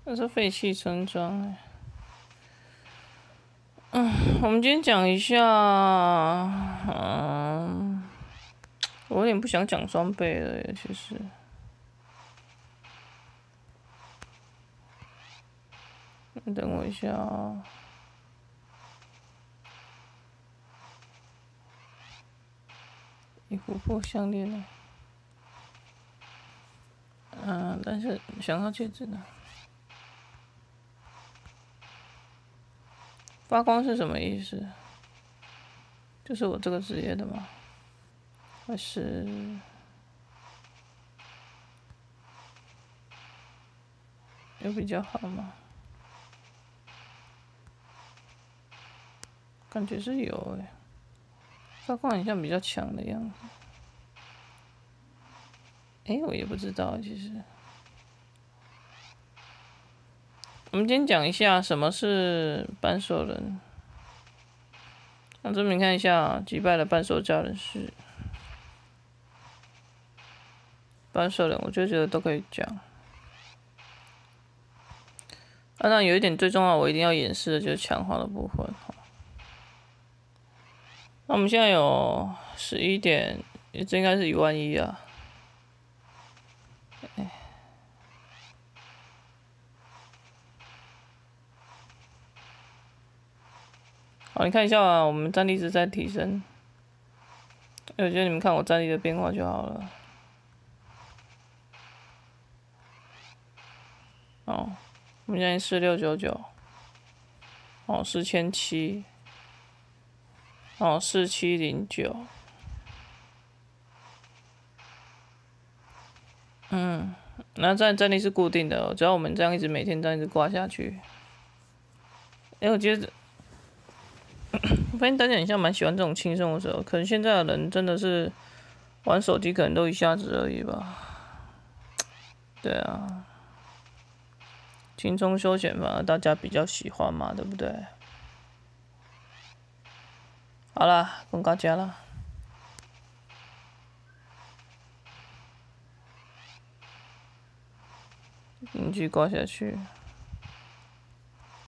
那是废弃村庄我们今天讲一下，我有点不想讲装备了耶，其实。等我一下啊、你琥珀项链呢？但是想要戒指呢？发光是什么意思？就是我这个职业的吗？还是有比较好吗？感觉是有诶，发光好像比较强的样子。我也不知道其实。我们今天讲一下什么是半兽人。那这边看一下击败了半兽家人是半兽人，我就觉得都可以讲。那有一点最重要，我一定要演示的就是强化的部分。那我们现在有11点，这应该是11000啊。好，你看一下啊，我们战力值在提升。我觉得你们看我战力的变化就好了。哦，我们现在4699，4700，4709。那战力是固定的，只要我们这样一直每天这样一直挂下去。我觉得，我发现大家好像蛮喜欢这种轻松的时候，可能现在的人真的是玩手机，可能都一下子而已吧。对啊，轻松休闲反而大家比较喜欢嘛，对不对？好啦，公告家啦，继续挂下去。